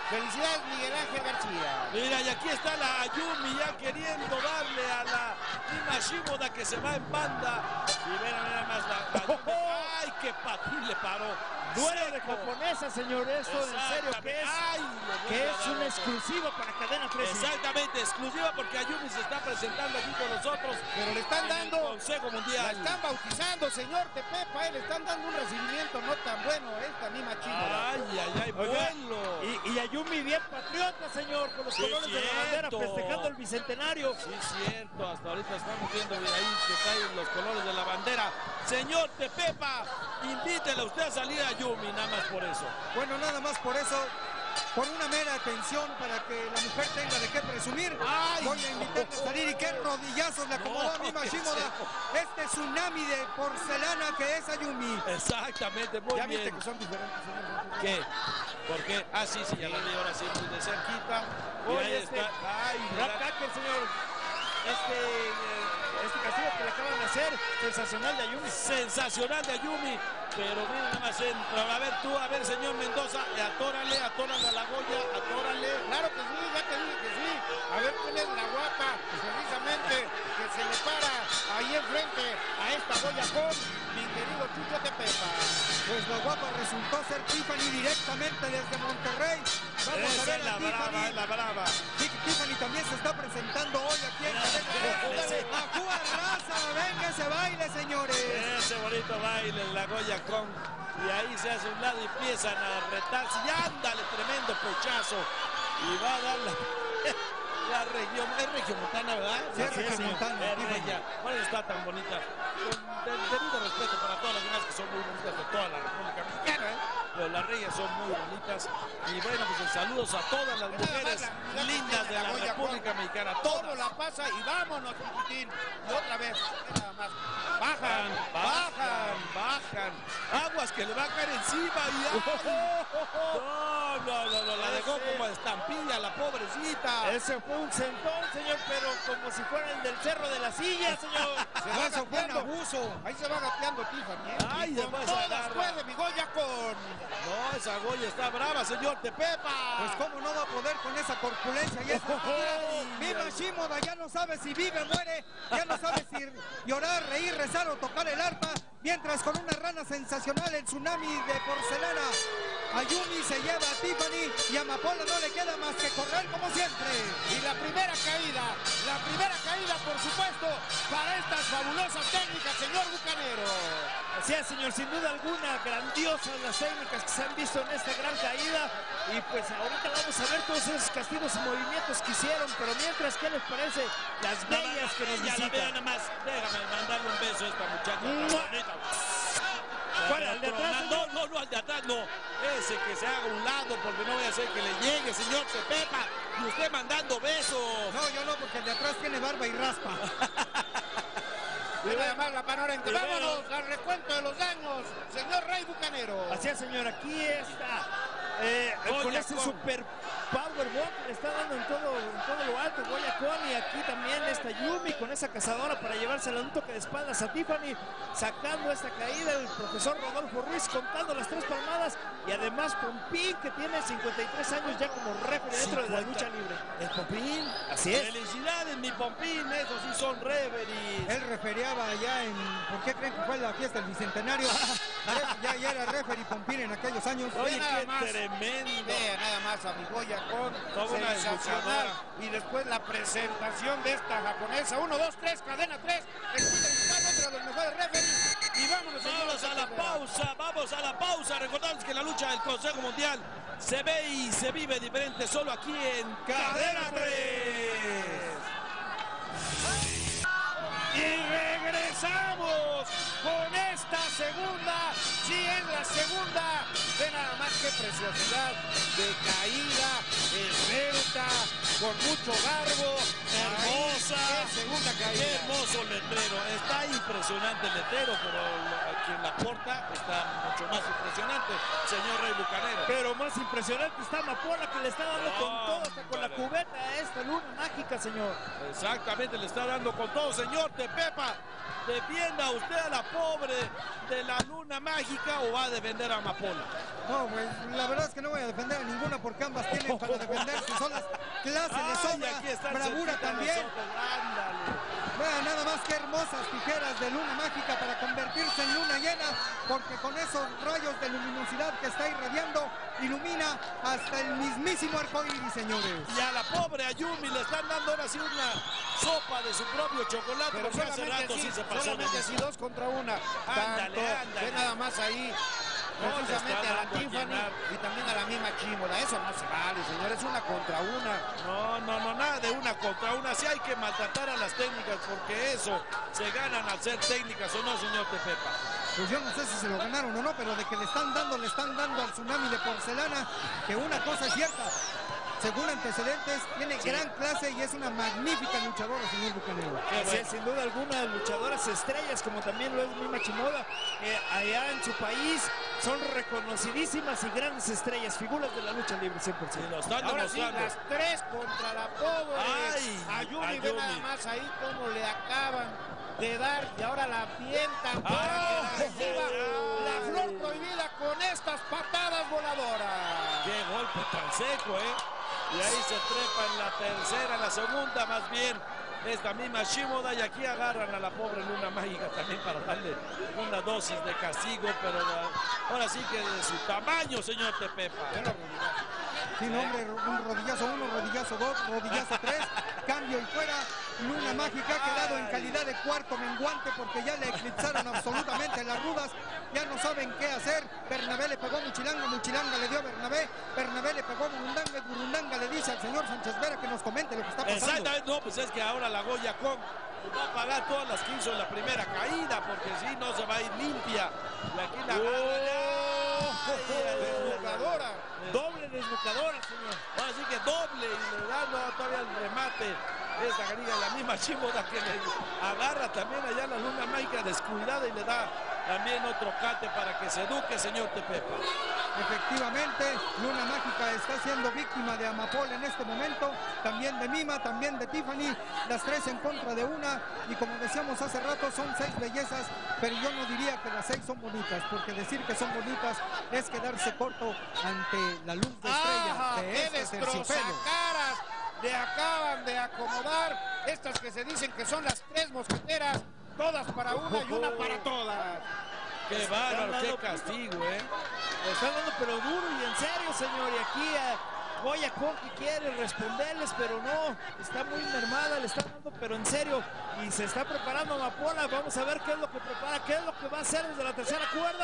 Felicidades, Miguel Ángel García. Mira, y aquí está la Ayumi ya queriendo darle a la Nima Shimoda que se va en banda. Y ven nada más la Ayumi. ¡Ay, qué patín le paró! Duelo de japonesa, señor. Esto en serio que es, una exclusiva para Cadena 13. Exactamente, exclusiva porque Ayumi se está presentando aquí con nosotros. Pero le están dando Consejo Mundial. La están bautizando, señor Tepepa. Le están dando un recibimiento no tan bueno esta Nima Shimoda. Ay, vuelo. Y Ayumi bien patriota, señor, con los colores de la bandera, festejando el bicentenario. Sí, cierto. Hasta ahorita estamos viendo ahí que traen los colores de la bandera. Señor Tepepa, invítele usted a salir a Ayumi, nada más por eso. Bueno, nada más por eso, por una mera atención para que la mujer tenga de qué presumir. Voy a invitarle a salir y qué rodillazos le acomodó a Nima Shimoda. Este tsunami de porcelana que es Ayumi. Exactamente, muy bien. ¿Ya viste que son diferentes, señor? ¿Qué? ¿Por qué? Sí, ya la vi ahora sí, muy de cerquita. Y ahí está. Rap señor. Este castigo que le acaban de hacer, sensacional de Ayumi. Sensacional de Ayumi. Pero mira nada más entra. A ver, señor Mendoza, atórale a la Goya, atórale. Claro que sí, ya te dije que sí. A ver quién es la guapa, precisamente, que se le para ahí enfrente a esta Goya con mi querido Chucho Tepepa. Pues la guapa resultó ser Tiffany directamente desde Monterrey. Vamos a ver a Tiffany. La brava. Tiffany también se está presentando hoy aquí en Cadena. ¡Ajúa raza! ¡Venga ese baile, señores! Ese bonito baile, la Goya con. Y ahí se hace un lado y empiezan a retarse. Y ándale, tremendo pechazo. Y va a dar la región. Es regiomontana, ¿verdad? Sí, es regiomontana. Bueno, está tan bonita. Con debido respeto para todas las demás que son muy bonitas de toda la República Mexicana, pero las regias son muy bonitas. Y bueno, pues saludos a todas las mujeres lindas de la República Mexicana. Todo la pasa y vámonos, chiquitín. Y otra vez, nada más. Bajan. Aguas que le va a caer encima y no, la dejó como estampilla, la pobrecita. Ese fue un sentón, señor, pero como si fuera el del Cerro de la Silla, señor. Eso fue un abuso. Ahí se va gateando Tiffany. Ay, con todas puede mi Goya con. No, esa Goya está brava, señor Tepepa. Pues cómo no va a poder con esa corpulencia y esa Nima Shimoda ya no sabe si vive o muere, ya no sabe si llorar, reír, rezar o tocar el arpa, mientras con una rana sensacional el tsunami de porcelana Ayumi se lleva a Tiffany y a Amapola no le queda más que correr como siempre. Y la primera caída, por supuesto, para estas fabulosas técnicas, señor Bucanero. Así es, señor, sin duda alguna, grandiosas las técnicas que se han visto en esta gran caída. Y pues ahorita vamos a ver todos esos castigos y movimientos que hicieron, pero mientras, ¿qué les parece las bellas que nos visitan? Nada más, déjame mandarle un beso a esta muchacha. ¿Cuál? ¿Al de atrás? No, al de atrás no. Ese que se haga a un lado porque no voy a hacer que le llegue, señor Tepepa. Y usted mandando besos. No, yo no, porque el de atrás tiene barba y raspa. Mira además la panorámica. Vámonos al recuento de los daños, señor Rey Bucanero. Así es, señor, aquí está. Con este super powerbomb le está dando en todo lo alto Goya Con, y aquí también está Yumi con esa cazadora para llevársela un toque de espaldas a Tiffany, sacando esta caída el profesor Rodolfo Ruiz contando las 3 palmadas, y además Pompín, que tiene 53 años ya como referee dentro de la lucha libre. ¿El Pompín? Así es. Felicidades, mi Pompín, esos sí son referees. Él refereaba allá en, ¿por qué creen que fue la fiesta del bicentenario? ya era referee Pompín en aquellos años. Oye, nada qué más, tremendo. Vea nada más a mi Goya Con, toda una sensacional. Y después la presentación de esta japonesa. 1, 2, 3, cadena 3. Entre los mejores referees. Y vámonos a la pausa. Recordamos que la lucha del Consejo Mundial se ve y se vive diferente solo aquí en Cadena 3. Y regresamos con esta segunda. Sí, es la segunda. Ve nada más qué preciosidad de caída, esbelta, con mucho garbo. Hermosa. Qué segunda caída. Qué hermoso letrero. Está impresionante el letrero, pero quien la porta está mucho más impresionante, señor Rey Bucanero. Pero más impresionante está Amapola, que le está dando con todo, hasta con la cubeta a esta luna mágica, señor. Exactamente, le está dando con todo, señor Tepepa. ¿Defienda usted a la pobre de la luna mágica o va a defender a Amapola? No, pues la verdad es que no voy a defender a ninguna porque ambas tienen para defenderse solas. Clase de sombra, bravura también. Vean nada más que hermosas tijeras de luna mágica para convertirse en luna llena, porque con esos rayos de luminosidad que está irradiando, ilumina hasta el mismísimo arcoíris, señores. Y a la pobre Ayumi le están dando ahora sí una sopa de su propio chocolate, pero porque hace rato sí se pasó. Solamente así 2 contra 1. Ándale. Ve nada más ahí. Precisamente a la Tiffany y también a la misma Chimoda. Eso no se vale, señor, es 1 contra 1. No, nada de 1 contra 1. Sí hay que maltratar a las técnicas, porque eso se ganan al ser técnicas, ¿o no, señor Tepepa? Pues yo no sé si se lo ganaron o no, pero de que le están dando al tsunami de porcelana, que una cosa es cierta. Según antecedentes, tiene gran clase y es una magnífica luchadora, señor Bucanero. Sí, sin duda alguna, luchadoras estrellas, como también lo es Mima Shimoda, allá en su país son reconocidísimas y grandes estrellas, figuras de la lucha libre 100%. Ahora sí, las 3 contra la pobre Ayumi. Ve nada más ahí cómo le acaban de dar y ahora la avientan para que reciba la flor prohibida con estas patadas voladoras. Qué golpe tan seco, y ahí se trepa en la tercera, la segunda más bien, esta misma Shimoda, y aquí agarran a la pobre luna mágica también para darle una dosis de castigo, pero ahora sí que de su tamaño, señor Tepepa. Sí, no, hombre, un rodillazo 1, rodillazo 2, rodillazo 3, cambio y fuera. Luna mágica ha quedado en calidad de cuarto menguante porque ya le eclipsaron absolutamente las rudas. Ya no saben qué hacer. Bernabé le pegó a Muchilanga, Muchilanga le dio a Bernabé, Bernabé le pegó a Burundanga, Burundanga le dice al señor Sánchez Vera que nos comente lo que está pasando. Exactamente, no, pues es que ahora la Goya Con va a pagar todas las que hizo en la primera caída, porque si no se va a ir limpia. Y aquí la desnucadora. Doble desnucadora, señor. Así que doble, y le da todavía el remate. Esta garilla, la misma Shimoda que le agarra también allá la luna mágica descuidada y le da también otro cate para que se eduque, señor Tepepa. Efectivamente, Luna Mágica está siendo víctima de Amapola en este momento, también de Mima, también de Tiffany, las 3 en contra de una, y como decíamos hace rato, son 6 bellezas, pero yo no diría que las 6 son bonitas, porque decir que son bonitas es quedarse corto ante la luz de estrella de este terciopelo. Caras le acaban de acomodar estas que se dicen que son las 3 mosqueteras, todas para una y una para todas. Qué bárbaro, qué castigo, Le están dando pero duro y en serio, señor, y aquí Goya Con que quiere responderles, pero no, está muy mermada, le están dando pero en serio, y se está preparando Amapola. Vamos a ver qué es lo que prepara, qué es lo que va a hacer desde la tercera cuerda.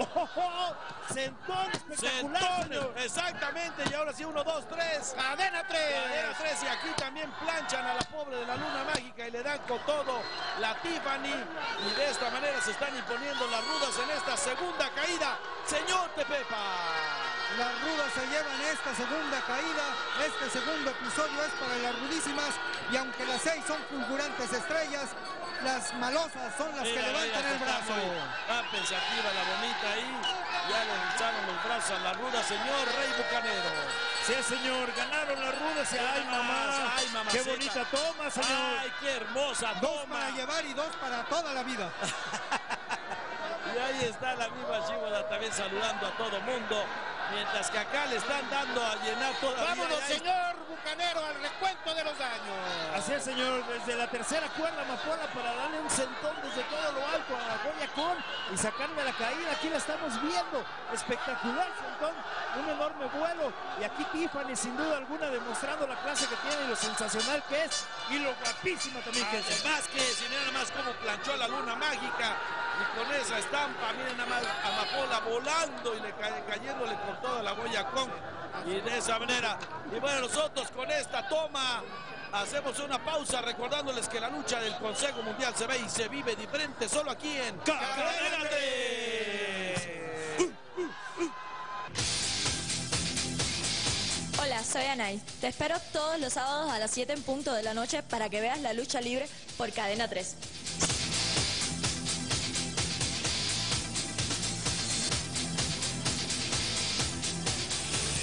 Sentón espectacular, señor. Exactamente, y ahora sí 1, 2, 3. Cadena 3. Cadena 3, y aquí también planchan a la pobre de la luna mágica y le dan con todo la Tiffany, y de esta manera se están imponiendo las rudas en esta segunda caída, señor Tepepa. Las rudas se llevan esta segunda caída, este segundo episodio es para las rudísimas, y aunque las 6 son fulgurantes estrellas, las malosas son las que levantan el brazo. Está pensativa la bonita ahí, ya le alzaron los brazos a la ruda, señor Rey Bucanero. Sí, señor, ganaron las rudas y ay, mamá, ay, mamacita. qué bonita toma, señor. Ay, qué hermosa toma. 2 para llevar y 2 para toda la vida. Y ahí está la misma Shimoda también saludando a todo mundo. Mientras que acá le están dando a llenar todavía. Vámonos, señor Bucanero, al recuento de los daños. Así es, señor, desde la tercera cuerda Amapola para darle un sentón desde todo lo alto a Goya Con y sacarle la caída. Aquí la estamos viendo, espectacular sentón, un enorme vuelo. Y aquí Tiffany, sin duda alguna, demostrando la clase que tiene y lo sensacional que es y lo guapísima también que es. Además que, si nada más como planchó a la luna mágica y con esa estampa, miren nada más Amapola volando y le cayéndole por toda la Goya Con, y de esa manera. Y bueno, nosotros con esta toma hacemos una pausa recordándoles que la lucha del Consejo Mundial se ve y se vive diferente solo aquí en Cadena 3. Hola, soy Anay. Te espero todos los sábados a las 7 en punto de la noche para que veas la lucha libre por Cadena 3.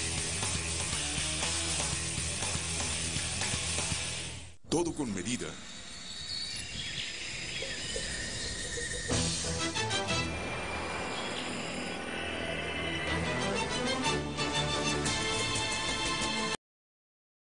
Todo con medida,